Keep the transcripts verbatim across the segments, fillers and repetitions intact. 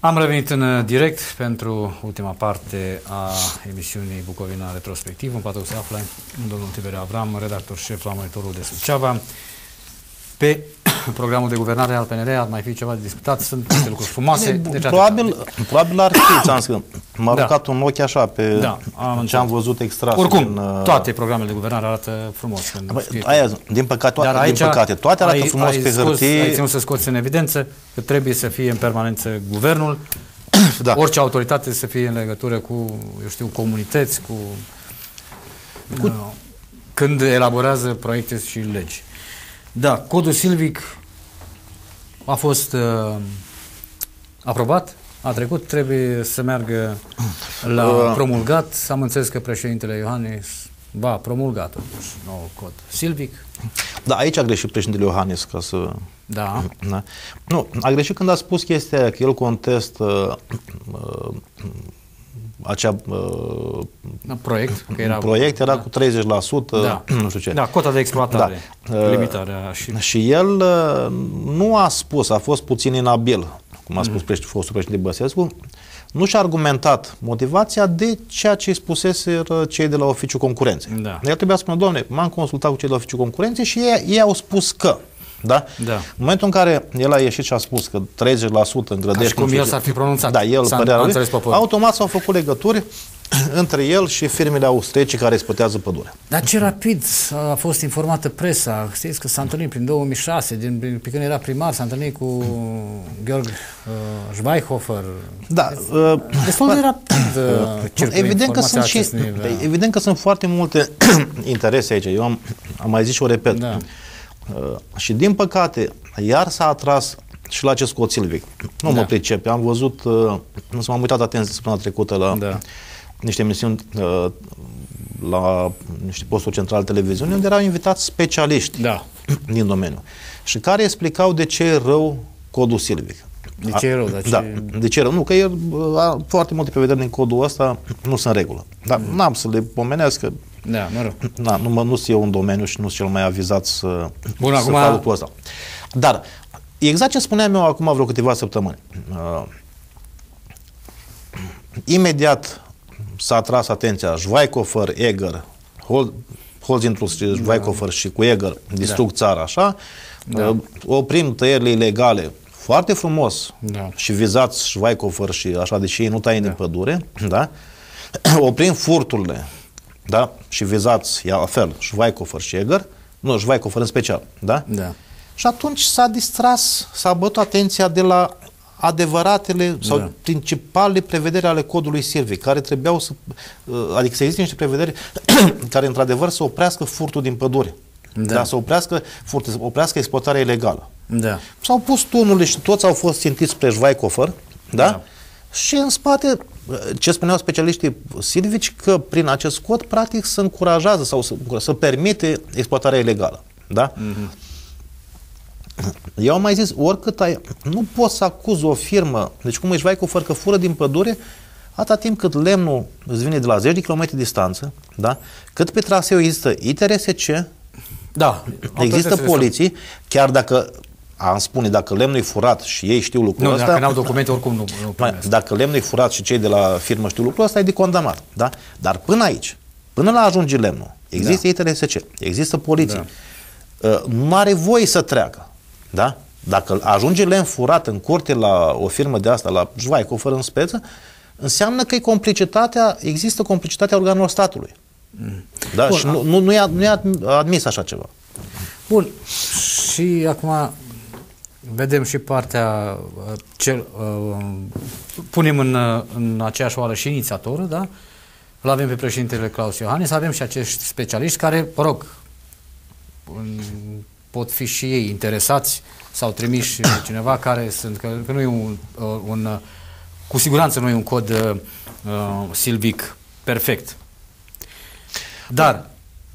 Am revenit în direct pentru ultima parte a emisiunii Bucovina Retrospectiv. În platou se află domnul Tiberiu Avram, redactor șef la Monitorul de Suceava. Pe programul de guvernare al P N R ar mai fi ceva de discutat, sunt niște lucruri frumoase. Deci probabil, probabil ar fi, ți-am spus, m-a da. aruncat un ochi așa pe da, am ce am văzut extras. Oricum, din, uh... toate programele de guvernare arată frumos. Aia, din păcate, toate, aici, din păcate, toate arată ai, frumos ai pe scos, hârtie. Ai ținut să scoți în evidență că trebuie să fie în permanență guvernul, da. Orice autoritate să fie în legătură cu, eu știu, comunități, cu, cu... Uh, când elaborează proiecte și legi. Da, codul silvic a fost uh, aprobat, a trecut, trebuie să meargă la uh. promulgat. Am înțeles că președintele Iohannis va promulga totuși nou cod silvic. Da, aici a greșit președintele Iohannis, ca să... Da. da. Nu, a greșit când a spus chestia aia, că el contestă uh, acea uh, proiect, că era, proiect era da. cu treizeci la sută, da. nu știu ce. Da, cota de exploatare, da. limitarea. Și, și el uh, nu a spus, a fost puțin inabil, cum a spus mm. fostul președinte Băsescu, nu și-a argumentat motivația de ceea ce spusese cei de la Oficiul Concurenței. Da. El trebuia să spună, doamne, m-am consultat cu cei de la Oficiul Concurenței și ei, ei au spus că. Da? Da. În momentul în care el a ieșit și a spus că treizeci la sută îngrădește... Ca și cum el s-ar fi pronunțat. Da, el, părerea lui, automat s-au făcut legături între el și firmele austriece care exploatează pădurea. Dar ce rapid a fost informată presa. Știți că s-a întâlnit prin două mii șase, din, pe când era primar, s-a întâlnit cu Georg uh, Schweighöfer. Da. Uh, Destul de rapid uh, evident, că sunt și, evident că sunt foarte multe interese aici. Eu am, am mai zis și o repet. Da. Uh, și din păcate, iar s-a atras și la acest cod silvic. Nu da. mă pricep. Am văzut, uh, nu s-am uitat atent săptămâna trecută la da. niște emisiuni uh, la niște posturi centrale televiziune, unde erau invitați specialiști da. din domeniu și care explicau de ce e rău codul silvic. De ce e rău? De ce... Da, de ce e rău? Nu, că e, uh, foarte multe prevederi din codul ăsta nu sunt în regulă. Dar mm. n-am să le pomenesc, că da, mă rog. Na, nu, nu sunt eu un domeniu și nu sunt cel mai avizat să, Bun, să acum... fac lucrul ăsta. Dar, exact ce spuneam eu acum vreo câteva săptămâni, uh, imediat s-a atras atenția Schweighöfer, Eger, Hol, Holzindustrie, Schweighöfer da. și cu Eger distrug da. țara, așa, da. uh, oprim tăierile ilegale, foarte frumos, da. și vizați Schweighöfer și așa, deși ei nu taie da. din pădure, da? oprim furturile, da? și vizați, la fel, Schweighöfer și Eger, nu, Schweighöfer în special, da? da? Și atunci s-a distras, s-a bătut atenția de la adevăratele sau da. principalele prevederi ale codului silvic, care trebuiau să, adică să existe niște prevederi care într-adevăr să oprească furtul din pădure, da. Da? să oprească furtul, să oprească exploatarea ilegală. Da. S-au pus tunurile și toți au fost țintiți spre Schweighöfer, da? da? Și în spate, ce spuneau specialiștii silvici, că prin acest cod, practic, se încurajează sau să, să permite exploatarea ilegală. Da? Mm-hmm. Eu am mai zis, oricât ai, nu poți să acuzi o firmă, deci cum își vai cu fără că fură din pădure, atâta timp cât lemnul îți vine de la zeci de kilometri distanță, da? Cât pe traseu există I T R S C, da, există poliții, chiar dacă am spune, dacă lemnul e furat și ei știu lucrul ăsta... Nu, dacă n-au documente, oricum nu, nu primesc. Dacă lemnul e furat și cei de la firmă știu lucrul ăsta, e de condamnat. Da? Dar până aici, până la ajunge lemnul, există da. I T R S C, există poliție. Da. Uh, nu are voie să treacă. Da? Dacă ajunge lemn furat în curte la o firmă de asta, la Schweighöfer în speță, înseamnă că e complicitatea, există complicitatea organelor statului. Mm. Da? Bun, și nu, nu, nu, e, nu e admis așa ceva. Bun. Și acum vedem și partea, cel, uh, punem în, în aceeași oală și inițiatorul, da? Îl avem pe președintele Klaus Iohannis, avem și acești specialiști care, mă rog, pot fi și ei interesați sau trimiși cineva care sunt, că, că nu e un, un, cu siguranță nu e un cod uh, silvic perfect. Dar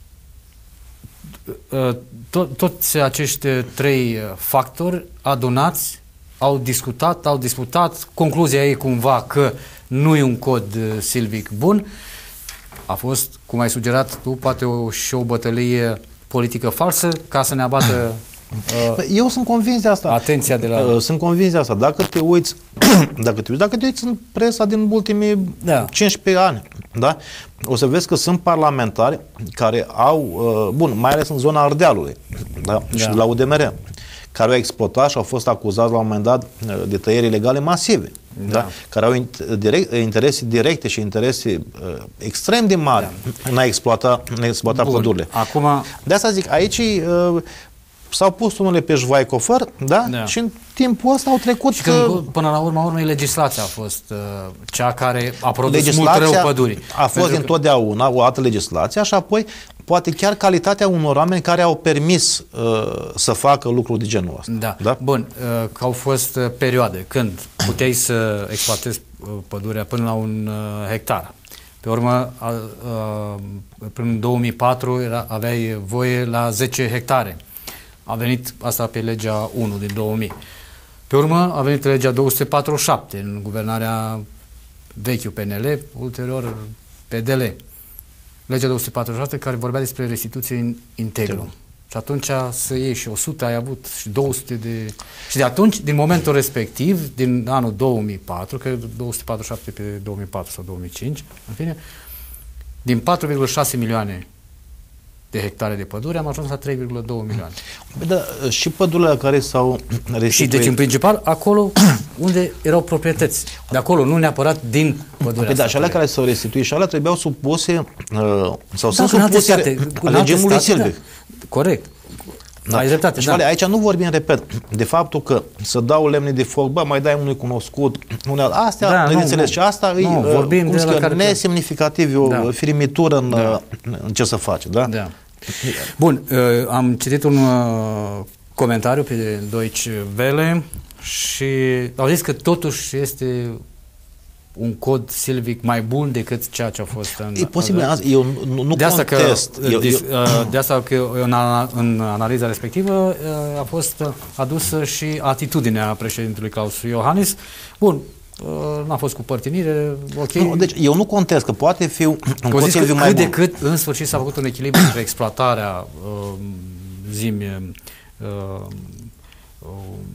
uh, to, toți acești trei factori adunați au discutat, au disputat, concluzia ei cumva că nu e un cod silvic bun. A fost, cum ai sugerat tu, poate o, și o bătălie politică falsă ca să ne abată uh, Eu sunt convins de asta. atenția de la... Sunt convins de asta. Dacă te uiți, dacă te uiți, dacă te uiți în presa din ultimii da. cincisprezece ani, da? O să vezi că sunt parlamentari care au, bun, mai ales în zona Ardealului, da? Da. Și la U D M R, care au exploatat și au fost acuzați la un moment dat de tăieri ilegale masive, da. Da? Care au direct, interese directe și interese uh, extrem de mari da. în a exploata, în a exploata pădurile. Acum... De asta zic, aici uh, s-au pus unele pe Jvaicofăr, da? Da? Și în timpul ăsta au trecut... Și când, până la urma urmei, legislația a fost uh, cea care a produs mult rău pădurii. A fost Pentru întotdeauna că... o altă legislație și apoi poate chiar calitatea unor oameni care au permis uh, să facă lucruri de genul ăsta. Da. Da? Bun, uh, că au fost uh, perioade când puteai să exploatezi uh, pădurea până la un uh, hectar. Pe urmă, uh, uh, până în două mii patru era, aveai voie la zece hectare. A venit asta pe legea unu din două mii. Pe urmă a venit legea două sute patruzeci și șapte în guvernarea vechiul P N L, ulterior P D L. Legea două sute patruzeci și șapte care vorbea despre restituție in integru. Și atunci să iei și o sută, ai avut și două sute de... Și de atunci, din momentul respectiv, din anul două mii patru, că două sute patruzeci și șapte pe două mii patru sau două mii cinci, în fine, din patru virgulă șase milioane de hectare de pădure, am ajuns la trei virgulă doi milioane. Da, și pădurile care s-au restituit... Și deci, în principal, acolo unde erau proprietăți. De acolo, nu neapărat din pădurea. Da, și alea care s-au restituit și alea trebuiau supuse uh, sau sunt da, supuse regimului silvic. Da. Corect. Da. Ai dreptate, da. Aici nu vorbim, repet, de faptul că să dau lemne de foc, bă, mai dai unui cunoscut, unei astea, da, nu înțeles, și asta nu, e vorbim cum de la care nesemnificativ, e o da. firimitură în, da. în ce să face, da? Da. Bun, uh, am citit un uh, comentariu pe Deutsche Welle și au zis că totuși este un cod silvic mai bun decât ceea ce a fost în... E posibil, eu nu, nu de asta contest. Că, eu, eu, de asta că în, în analiza respectivă a fost adusă și atitudinea președintelui Klaus Iohannis. Bun, n-a fost cu părtinire, ok. Nu, deci eu nu contest că poate fi un cod silvic mai cât bun. de cât, în sfârșit, s-a făcut un echilibru între exploatarea uh, zimi uh, uh,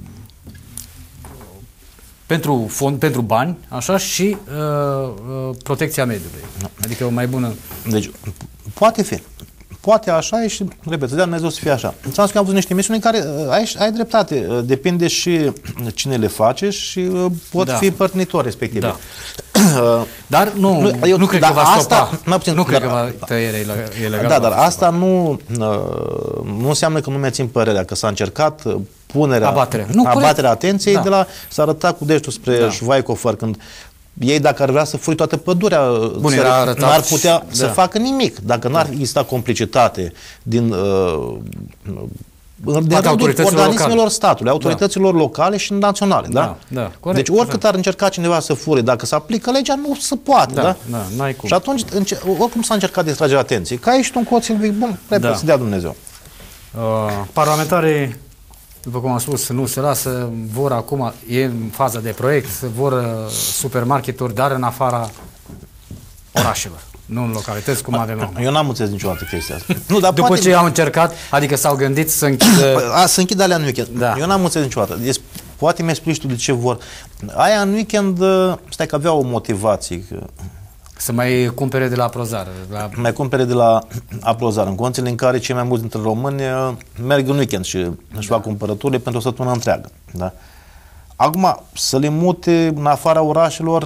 pentru fond, pentru bani, așa, și uh, uh, protecția mediului. Adică o mai bună... Deci, poate fi. Poate așa e și, repet, să dea Dumnezeu să fie așa. Ți-am spus că am văzut niște emisiuni în care uh, ai, ai dreptate. Uh, depinde și cine le face și uh, pot da. fi părtinitori respectiv. Da. Uh, dar nu, nu, eu, nu cred da, că va stopa. Asta, puțin, nu cred dar, că va tăiere ilegal. Da, dar asta nu, uh, nu înseamnă că nu mi-a țin părerea, că s-a încercat uh, punerea, abaterea, nu, abaterea atenției da. de la s-a arătat cu degetul spre da. Jvaicofăr, când ei, dacă ar vrea să furi toată pădurea, n-ar putea da. să facă nimic. Dacă n-ar exista complicitate din, uh, din organismelor locale. statului, autorităților da. locale și naționale. Da? Da. Da. Corect, deci oricât da. ar încerca cineva să fure, dacă se aplică legea, nu se poate. Da. Da? Da. N-ai cum. Și atunci, oricum s-a încercat distragerea atenției. Că ești un cod silvic bun, repede da. să dea Dumnezeu. Uh, parlamentarii, după cum am spus, nu se lasă, vor acum, e în faza de proiect, vor supermarketuri, dar în afara orașelor, nu în localități cum avem acum. Eu n-am înțeles niciodată chestia asta. Nu, dar după poate... ce au încercat, adică s-au gândit să închidă... A, să închidă alea în weekend. Da. Eu n-am înțeles niciodată. Deci, poate mi-explici tu de ce vor. Aia în weekend, stai că avea o motivație. Să mai cumpere de la Aprozar. La... Mai cumpere de la Aprozar, în condițiile în care cei mai mulți dintre români merg în weekend și își fac cumpărăturile pentru o săptămână întreagă. Da? Acum, să le mute în afara orașelor,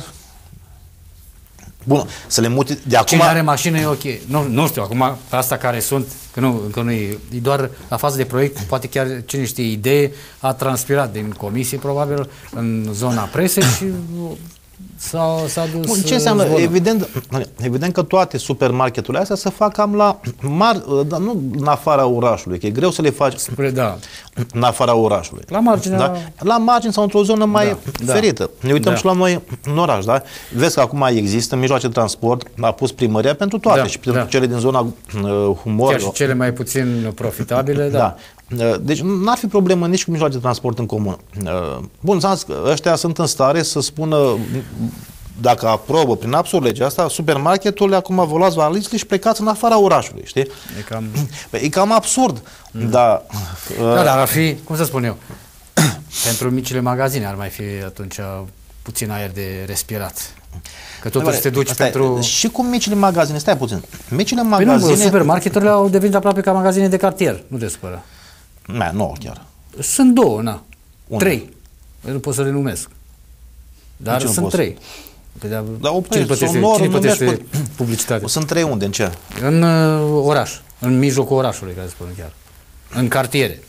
bun, să le mute de acum... Cine are mașină e ok. Nu, nu știu, acum, asta care sunt, că nu, încă nu e, e doar la fază de proiect, poate chiar cine știe idee, a transpirat din comisie, probabil, în zona presei și... S-a dus. Bun, ce înseamnă? Evident, evident că toate supermarketurile astea se fac cam la mar, dar nu în afara orașului, că e greu să le faci spre, da. în afara orașului. La margine, da? La margine sau într-o zonă mai da, ferită. Da. Ne uităm da. și la noi în oraș, da? Vezi că acum există mijloace de transport, a pus primăria pentru toate da, și pentru da. cele din zona uh, humor. Chiar și cele mai puțin profitabile, da. da. Deci n-ar fi problemă nici cu mijloace de transport în comun. Bun, ăștia sunt în stare să spună dacă aprobă prin absurd legea asta, supermarketurile acum vă luați valizele și plecați în afara orașului, știi? E cam, e cam absurd, mm. dar... Da, dar ar fi, cum să spun eu, pentru micile magazine ar mai fi atunci puțin aer de respirat. Că totuși te duci pentru... Și cu micile magazine, stai puțin. Micile magazine... magazine... Păi nu, supermarketurile au devenit aproape ca magazine de cartier, nu te supără. Nu, nu chiar. Sunt două, na. Unde? Trei. Eu nu pot să le numesc. Dar sunt poți? Trei. Păi de dar o cine plătește, sonor, cine plătește pe... publicitate? Sunt trei unde? În ce? În uh, oraș. În mijlocul orașului, care spun chiar. În cartiere.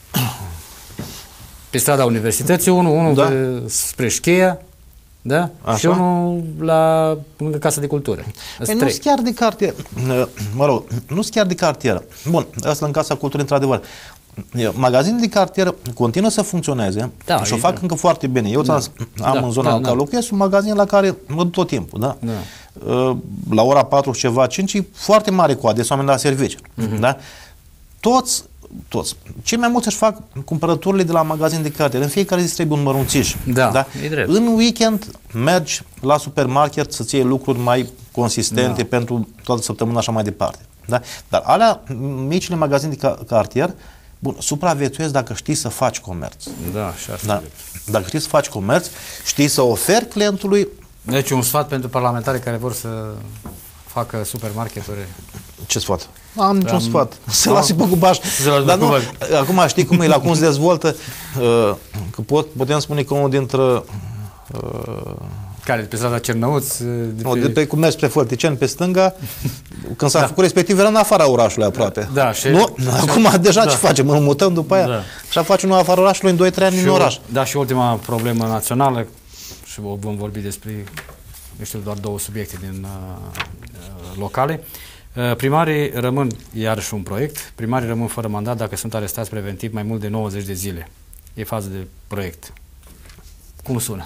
Pe strada Universității, unul, unul da. pe, spre Șcheia, da? Așa? Și unul la lângă Casa de Cultură. Păi nu sunt chiar de cartier. Mă rog, nu sunt chiar de cartier. Bun, ăsta în Casa Culturii, într-adevăr. Magazinele de cartier continuă să funcționeze, da, și o fac da. încă foarte bine. Eu da. am da. în zona da, în care da. locuiesc un magazin la care mă duc tot timpul. Da? Da. La ora patru și ceva, cinci, e foarte mare coadă, sunt oameni la serviciu. Uh-huh. Da? Toți, toți, cei mai mulți își fac cumpărăturile de la magazin de cartier. În fiecare zi trebuie un mărunțiș. Da, da? În weekend mergi la supermarket să-ți iei lucruri mai consistente da. pentru toată săptămâna, așa mai departe. Da? Dar alea, micile magazine de cartier, bun, supraviețuiesc dacă știi să faci comerț. Da, și asta. Da. Dacă știi să faci comerț, știi să oferi clientului... Deci un sfat pentru parlamentarii care vor să facă supermarketuri. Ce sfat? Am niciun Am... sfat. Se lasă pe cubaș. Dar nu, acum știi cum e, la cum se dezvoltă, că pot, putem spune că unul dintre... Care? De pe strada Cernăuț? De pe, de pe cum mergi spre Fălticeni, pe stânga, când s-a da. făcut respectiv, era în afara orașului aproape. Da, și, nu? Acum și, deja da. ce facem? Îl mutăm după aia da. și a face unul afara orașului în doi trei ani și în oraș. Da, și ultima problemă națională, și vom vorbi despre, nu știu, doar două subiecte din uh, locale. Uh, primarii rămân, iarăși un proiect, primarii rămân fără mandat dacă sunt arestați preventiv mai mult de nouăzeci de zile. E fază de proiect. Cum sună?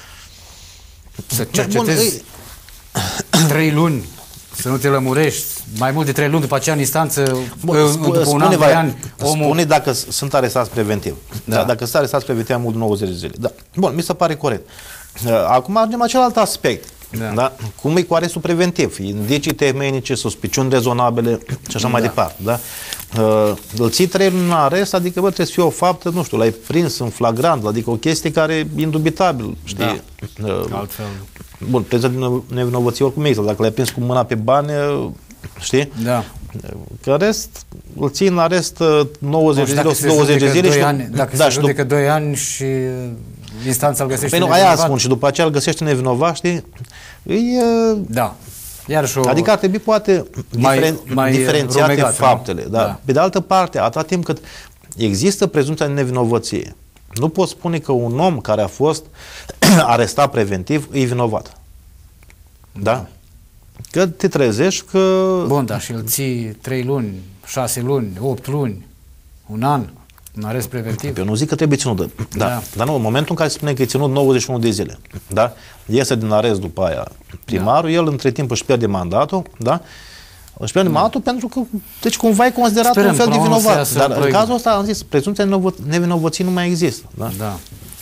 Să cercetezi trei luni, să nu te lămurești, mai mult de trei luni, după aceea în instanță, Bun, după un an, doi ani, omul... Spune dacă sunt arestați preventiv. Da. Da, dacă sunt arestați preventiv mai mult de nouăzeci de zile. Da. Bun, mi se pare corect. Acum ajungem la celălalt aspect. Da. Da? Cum e cu arestul preventiv? Indicii temeinice, suspiciuni rezonabile și așa da. mai departe. Da? Uh, îl ții trei luni în arest, adică bă, trebuie să fie o faptă, nu știu, l-ai prins în flagrant, adică o chestie care e indubitabil, știi? Da. Uh, Altfel. Bun, prezumția de nevinovăție oricum există, dacă l-ai prins cu mâna pe bani, știi? Da. Că arest, îl ții în arest nouăzeci de zile, o sută douăzeci de zile și... Ani, dacă da, se judecă doi ani și instanța îl găsește nevinovat... Păi nu, aia spun, și după aceea îl găsește nevinovat, știi? E, da. Iarăși o... Adică ar trebui poate mai, diferen... mai diferențiate rumegat, faptele. Da? Da. Pe de altă parte, atâta timp cât există prezumția de nevinovăție, nu poți spune că un om care a fost arestat preventiv e vinovat. Da? Da? Că te trezești că... Bun, dar și îl ții trei luni, șase luni, opt luni, un an, un arest preventiv. Eu nu zic că trebuie ținut. Da. Da. Dar nu, în momentul în care se spune că e ținut nouăzeci și unu de zile, da? Iese din arest după aia primarul, da. El între timp își pierde mandatul, da? Își pierde da. mandatul pentru că, deci cumva e considerat Sperăm, un fel de vinovat. Dar în cazul ăsta, am zis, prezumția nevinovății nu mai există. Da? Da.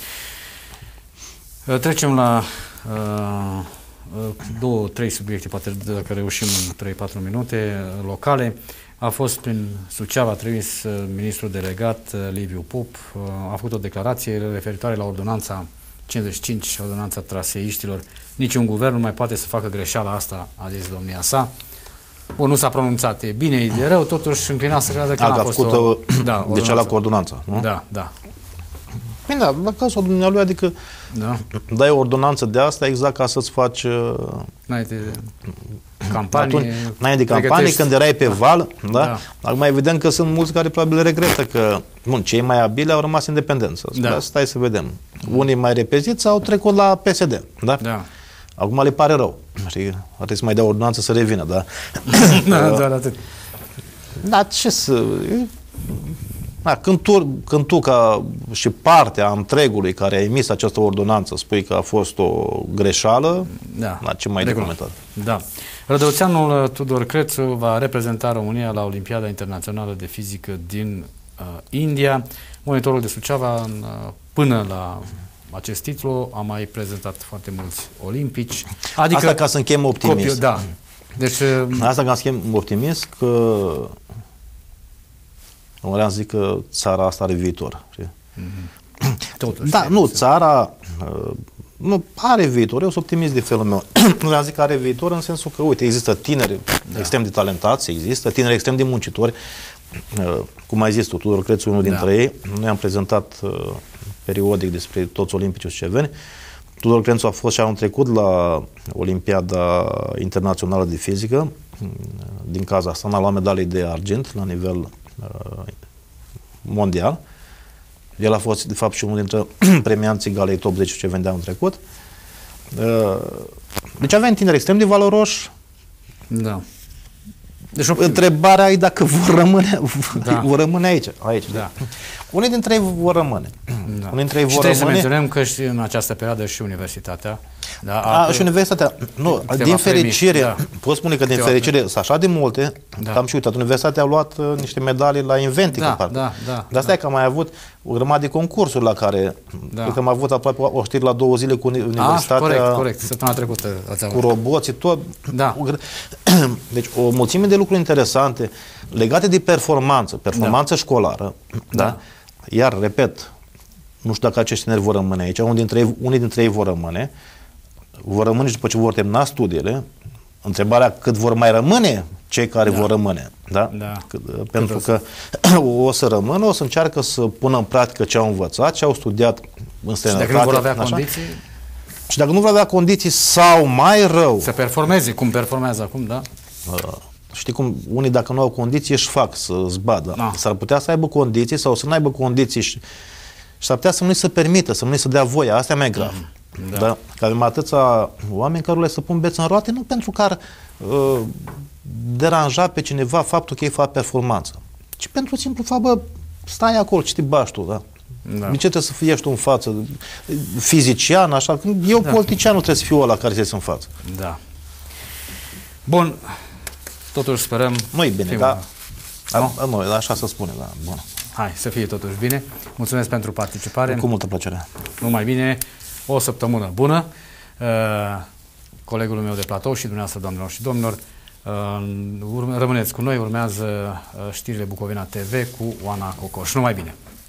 Trecem la uh, două, trei subiecte, poate dacă reușim în trei patru minute, locale. A fost prin Suceava, a trimis ministrul delegat Liviu Pop, a făcut o declarație referitoare la ordonanța cincizeci și cinci, ordonanța traseiștilor. Niciun guvern nu mai poate să facă greșeala asta, a zis domnia sa. Bun, nu s-a pronunțat, e bine, e de rău, totuși înclina să crede că a, n-a a fost făcut o... Da, de cealaltă cu ordonanța, nu? Da, da. Bine, da, la cazul dumnealui, adică da. dai o ordonanță de asta exact ca să-ți faci... N-ai de campanie... N-ai de campanie, când erai pe da. val, da? da? Acum evident că sunt mulți care probabil regretă că, bun, cei mai abili au rămas independență. Da. Stai să vedem. Unii mai repeziți au trecut la P S D, da? Da. Acum le pare rău. Știi? Trebuie să mai dea ordonanță să revină, da? Da, doar atât. Da, ce să... Da, când, tu, când tu ca și partea întregului care a emis această ordonanță spui că a fost o greșeală, da, da ce mai de comentat? Da. Rădăuțeanul Tudor Crețu va reprezenta România la Olimpiada Internațională de Fizică din uh, India. Monitorul de Suceava uh, până la acest titlu, a mai prezentat foarte mulți olimpici. Adică asta ca să închem optimist. Copil, da. Deci, asta ca să închem optimist că vreau să zic că țara asta are viitor. Mm-hmm. Totuși, da, nu, țara nu are viitor. Eu sunt optimist de felul meu. Vreau să zic că are viitor în sensul că, uite, există tineri da. extrem de talentați, există tineri extrem de muncitori, cum ai zis tu, Tudor Crețu, unul dintre da. ei. Noi am prezentat uh, periodic despre toți olimpicii sceveni. Tudor Crețu a fost și anul trecut la Olimpiada Internațională de Fizică din Kazahstan, a luat medalii de argint la nivel uh, mondial. El a fost, de fapt, și unul dintre premianții galei top zece sceveni de anul trecut. Uh, deci avem tineri extrem de valoroși. Da. Deci, întrebarea e dacă vor rămâne, da. vor rămâne aici. aici. Da. Unii dintre ei vor rămâne. Da. Unii dintre ei și vor trebuie rămâne. să menționăm că și în această perioadă și universitatea. Da, a, a, și universitatea. Nu, din fericire, da. pot spune că din câteva fericire sunt așa de multe, da. am și uitat, universitatea a luat uh, niște medalii la Inventic. Da, da, da, da, de asta da. e că am mai avut o grămadă de concursuri la care, da. cred că am avut aproape o știri la două zile cu universitatea. A, corect, corect, săptămâna trecută. Cu roboții, tot. Da. Deci o mulțime de lucruri interesante legate de performanță, performanță da. școlară, da. da? Iar, repet, nu știu dacă acești tineri vor rămâne aici, unii dintre ei, unii dintre ei vor rămâne, vor rămâne și după ce vor termina studiile. Întrebarea cât vor mai rămâne cei care da. vor rămâne, da? Da. C pentru că o să rămână, o să încearcă să pună în practică ce au învățat, ce au studiat în străinătate. Și dacă nu vor avea așa? condiții? Și dacă nu vor avea condiții sau mai rău... Să performeze, cum performează acum, da? Uh, știi cum, unii dacă nu au condiții își fac să-ți badă. Da? S-ar putea să aibă condiții sau să nu aibă condiții și, și s-ar putea să nu-i se permită, să nu-i se dea voia. Asta e mai grav. Mm, da. Da? Că avem atâția oameni care le să pun bețe în roate, nu pentru că ar uh, deranja pe cineva faptul că ei fac performanță, ci pentru simplu fapt, bă, stai acolo, ce te bași tu, da? Da. De ce trebuie să fii tu în față? Fizician, așa? Eu, da. politician, nu trebuie să fiu ăla care este în față. Da. Bun. Totuși sperăm... Nu-i bine, da? Nu? Nu, așa să spune, da. Bun. Hai, să fie totuși bine. Mulțumesc pentru participare. Cu multă plăcere. Numai bine. O săptămână bună. Uh, colegul meu de platou și dumneavoastră, doamnelor și domnilor, uh, rămâneți cu noi. Urmează uh, știrile Bucovina T V cu Oana Cocoș. Numai bine.